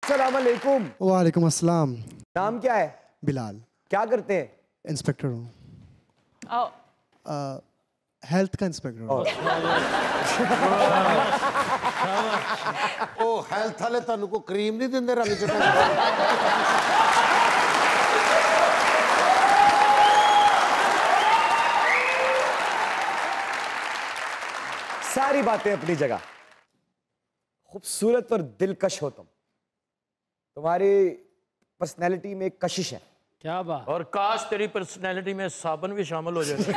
अस्सलाम वालेकुम। वालेकुम अस्सलाम। नाम क्या है? बिलाल। क्या करते हैं? इंस्पेक्टर हूँ। हेल्थ का इंस्पेक्टर हूँ। ओ हेल्थ वाले तुहानू को क्रीम नहीं देंगे रंग चिट्टा? सारी बातें अपनी जगह, खूबसूरत और दिलकश हो तुम। तुम्हारी पर्सनैलिटी में एक कशिश है। क्या बात। और काश तेरी पर्सनैलिटी में साबन भी शामिल हो जाए।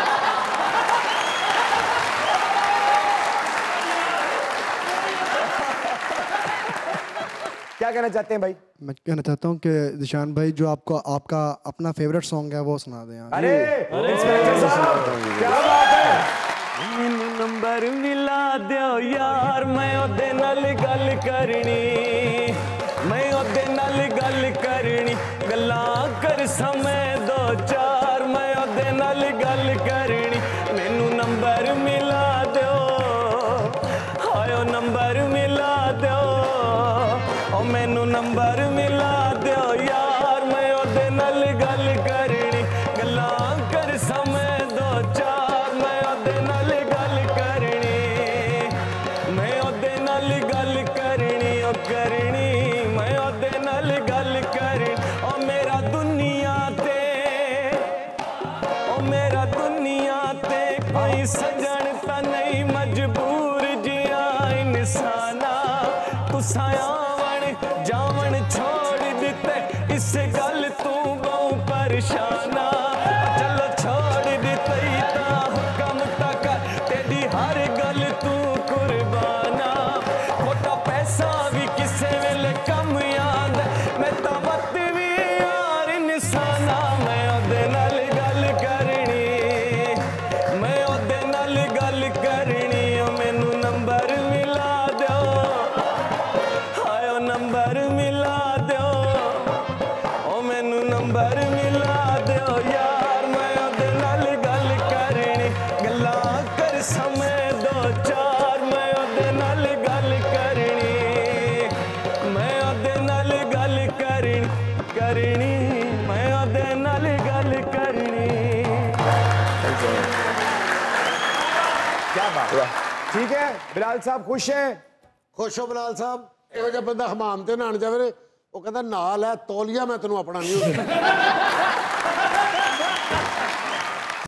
क्या कहना चाहते हैं भाई? मैं कहना चाहता हूँ कि जिशान भाई जो आपका अपना फेवरेट सॉन्ग है वो सुना दें यार। अरे इंस्पेक्टर साहब क्या बात है। मैनू नंबर मिला दियो यार, मैं ओदे नाल गल करनी, मैं ओदे नाल गल करनी, गल्लां कर समय दो चार, मैं ओदे नाल गल करनी। मैनू नंबर मिला दियो, हायो नंबर मिला दियो, ओ मैनू नंबर मिला दियो यार, मैं ओदे नाल गल करनी, गल्लां कर समय दो चार, मैं ओदे नाल गल करनी, मैं ओदे नाल गल करनी, ओ करनी, मैं ओदे नाल गल करनी। ओ मेरा दुनिया ते, ओ मेरा दुनिया ते कोई सजन ता नहीं, मजबूर जिया इंसाना, तुसा आवन जावन छोड़ दिते, इस गल तू बहु परेशाना। चलो छोड़ दिते ता हुक्म तक, तेरी हर गल तू कुर्बाना। खोटा पैसा भी किसे वेले कम याद, मैं ता वत भी यार इंसाना। मैं ओदे नाल गल करनी, मैं ओदे नाल गल करनी, ओ मैनू नंबर मिला दियो, हायो नंबर मिला दियो, ओ मैनू नंबर मिला दियो यार, मैं ओदे नाल गल करनी, गल्लां कर समय दो चार, मैं ओदे नाल गल करनी, मैं ओदे नाल गल करनी, करनी, मैं ओदे नाल गल करनी। क्या बात है। ठीक है बिलाल साहब खुश हैं? खुश हो बिलाल साहब? ਇਹੋ ਜਿਹਾ ਬੰਦਾ ਹਮਾਮ ਤੇ ਨਹਾਣ ਜਾਵੇ, ਉਹ ਕਹਿੰਦਾ ਨਾਲ ਹੈ ਤੌਲੀਆ, ਮੈਂ ਤੈਨੂੰ ਆਪਣਾ ਨਹੀਂ